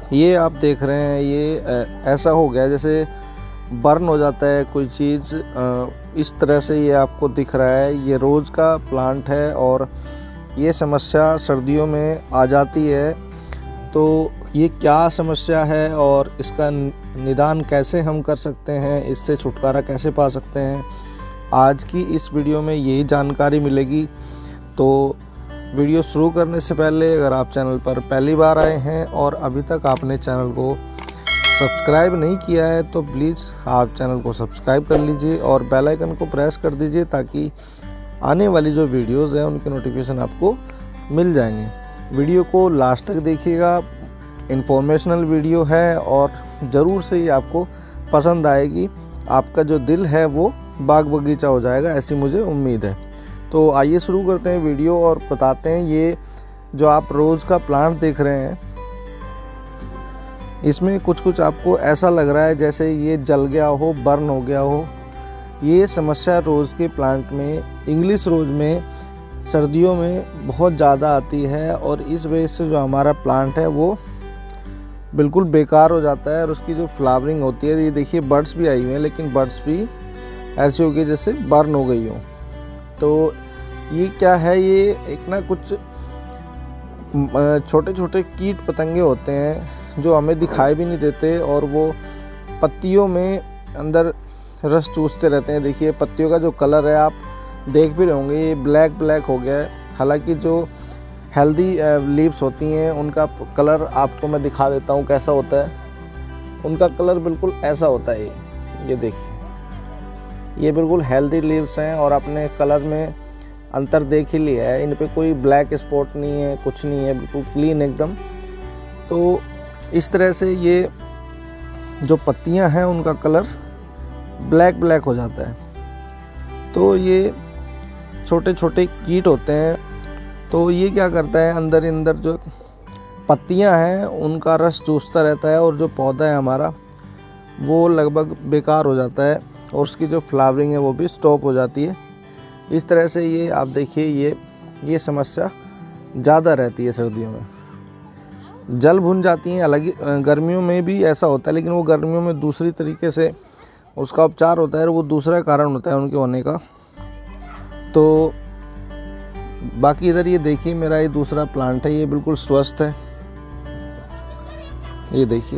ये आप देख रहे हैं, ये ऐसा हो गया जैसे बर्न हो जाता है कोई चीज़, इस तरह से ये आपको दिख रहा है। ये रोज़ का प्लांट है और ये समस्या सर्दियों में आ जाती है। तो ये क्या समस्या है और इसका निदान कैसे हम कर सकते हैं, इससे छुटकारा कैसे पा सकते हैं, आज की इस वीडियो में यही जानकारी मिलेगी। तो वीडियो शुरू करने से पहले अगर आप चैनल पर पहली बार आए हैं और अभी तक आपने चैनल को सब्सक्राइब नहीं किया है तो प्लीज़ आप चैनल को सब्सक्राइब कर लीजिए और बेल आइकन को प्रेस कर दीजिए ताकि आने वाली जो वीडियोज़ हैं उनकी नोटिफिकेशन आपको मिल जाएंगे। वीडियो को लास्ट तक देखिएगा, इन्फॉर्मेशनल वीडियो है और ज़रूर से ये आपको पसंद आएगी। आपका जो दिल है वो बाग बगीचा हो जाएगा, ऐसी मुझे उम्मीद है। तो आइए शुरू करते हैं वीडियो और बताते हैं ये जो आप रोज़ का प्लांट देख रहे हैं, इसमें कुछ आपको ऐसा लग रहा है जैसे ये जल गया हो, बर्न हो गया हो। ये समस्या रोज़ के प्लांट में, इंग्लिश रोज़ में सर्दियों में बहुत ज़्यादा आती है और इस वजह से जो हमारा प्लांट है वो बिल्कुल बेकार हो जाता है और उसकी जो फ्लावरिंग होती है, ये देखिए बर्ड्स भी आई हुई हैं लेकिन बर्ड्स भी ऐसी हो गई जैसे बर्न हो गई हो। तो ये क्या है, ये एक ना कुछ छोटे छोटे कीट पतंगे होते हैं जो हमें दिखाई भी नहीं देते और वो पत्तियों में अंदर रस चूसते रहते हैं। देखिए पत्तियों का जो कलर है आप देख भी रहे होंगे, ये ब्लैक ब्लैक हो गया है। हालांकि जो हेल्दी लीव्स होती हैं उनका कलर आपको मैं दिखा देता हूँ कैसा होता है। उनका कलर बिल्कुल ऐसा होता है। ये देखिए, ये बिल्कुल हेल्दी लीव्स हैं और अपने कलर में अंतर देख ही लिया है। इन पे कोई ब्लैक स्पॉट नहीं है, कुछ नहीं है, बिल्कुल क्लीन एकदम। तो इस तरह से ये जो पत्तियां हैं उनका कलर ब्लैक ब्लैक हो जाता है। तो ये छोटे छोटे कीट होते हैं। तो ये क्या करता है, अंदर जो पत्तियां हैं उनका रस चूसता रहता है और जो पौधा है हमारा वो लगभग बेकार हो जाता है और उसकी जो फ्लावरिंग है वो भी स्टॉप हो जाती है। इस तरह से ये आप देखिए ये समस्या ज़्यादा रहती है सर्दियों में। जल भुन जाती हैं, अलग गर्मियों में भी ऐसा होता है लेकिन वो गर्मियों में दूसरी तरीके से उसका उपचार होता है और वो दूसरा कारण होता है उनके होने का। तो बाकी इधर ये देखिए मेरा ये दूसरा प्लांट है, ये बिल्कुल स्वस्थ है। ये देखिए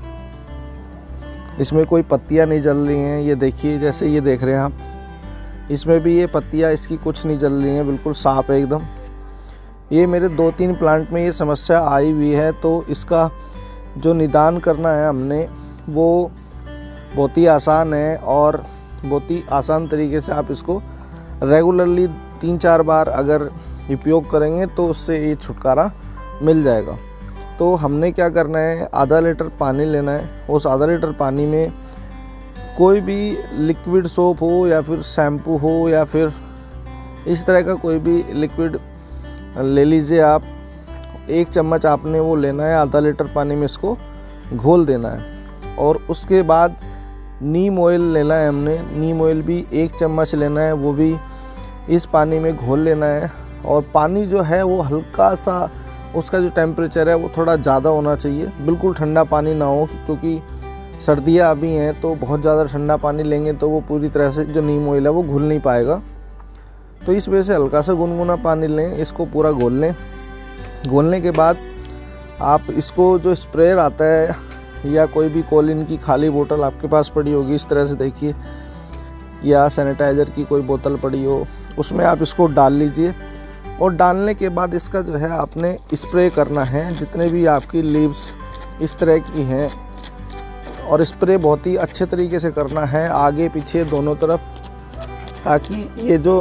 इसमें कोई पत्तियां नहीं जल रही हैं। ये देखिए जैसे ये देख रहे हैं आप, इसमें भी ये पत्तियां इसकी कुछ नहीं जल रही हैं, बिल्कुल साफ है एकदम। ये मेरे 2-3 प्लांट में ये समस्या आई हुई है। तो इसका जो निदान करना है हमने वो बहुत ही आसान है और बहुत ही आसान तरीके से आप इसको रेगुलरली 3-4 बार अगर उपयोग करेंगे तो उससे ये छुटकारा मिल जाएगा। तो हमने क्या करना है, आधा लीटर पानी लेना है। उस आधा लीटर पानी में कोई भी लिक्विड सोप हो या फिर शैम्पू हो या फिर इस तरह का कोई भी लिक्विड ले लीजिए आप। 1 चम्मच आपने वो लेना है, आधा लीटर पानी में इसको घोल देना है। और उसके बाद नीम ऑयल लेना है हमने, नीम ऑयल भी 1 चम्मच लेना है, वो भी इस पानी में घोल लेना है। और पानी जो है वो हल्का सा, उसका जो टेम्परेचर है वो थोड़ा ज़्यादा होना चाहिए, बिल्कुल ठंडा पानी ना हो, क्योंकि सर्दियाँ अभी हैं तो बहुत ज़्यादा ठंडा पानी लेंगे तो वो पूरी तरह से जो नीम ऑयल है वो घुल नहीं पाएगा। तो इस वजह से हल्का सा गुनगुना पानी लें, इसको पूरा घोल लें। घोलने के बाद आप इसको जो स्प्रेयर आता है या कोई भी कोलिन की खाली बोतल आपके पास पड़ी होगी, इस तरह से देखिए, या सैनिटाइज़र की कोई बोतल पड़ी हो, उसमें आप इसको डाल लीजिए। और डालने के बाद इसका जो है आपने स्प्रे करना है, जितने भी आपकी लीव्स इस तरह की हैं, और स्प्रे बहुत ही अच्छे तरीके से करना है, आगे पीछे दोनों तरफ, ताकि ये जो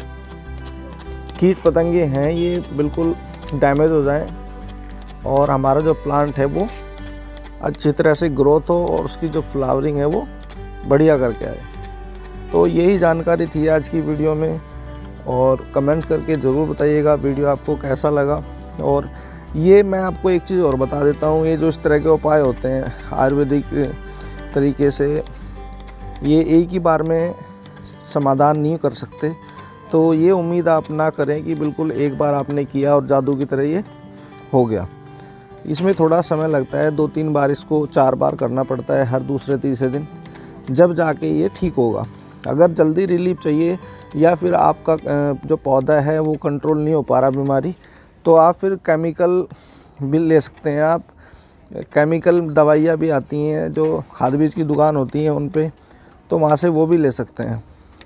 कीट पतंगे हैं ये बिल्कुल डैमेज हो जाएं और हमारा जो प्लांट है वो अच्छी तरह से ग्रोथ हो और उसकी जो फ्लावरिंग है वो बढ़िया करके आए। तो यही जानकारी थी आज की वीडियो में और कमेंट करके ज़रूर बताइएगा वीडियो आपको कैसा लगा। और ये मैं आपको एक चीज़ और बता देता हूँ, ये जो इस तरह के उपाय होते हैं आयुर्वेदिक तरीके से, ये एक ही बार में समाधान नहीं कर सकते। तो ये उम्मीद आप ना करें कि बिल्कुल एक बार आपने किया और जादू की तरह ये हो गया। इसमें थोड़ा समय लगता है, 2-3 बार इसको 4 बार करना पड़ता है हर दूसरे तीसरे दिन, जब जाके ये ठीक होगा। अगर जल्दी रिलीफ चाहिए या फिर आपका जो पौधा है वो कंट्रोल नहीं हो पा रहा बीमारी, तो आप फिर केमिकल भी ले सकते हैं। आप केमिकल दवाइयाँ भी आती हैं जो खाद बीज की दुकान होती हैं उन पे, तो वहाँ से वो भी ले सकते हैं।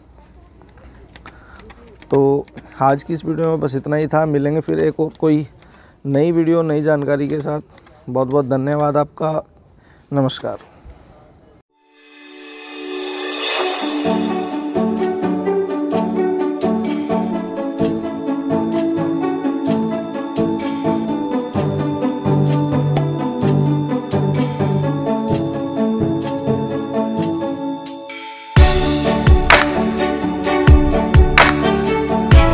तो आज की इस वीडियो में बस इतना ही था। मिलेंगे फिर एक और कोई नई वीडियो नई जानकारी के साथ। बहुत बहुत धन्यवाद आपका। नमस्कार।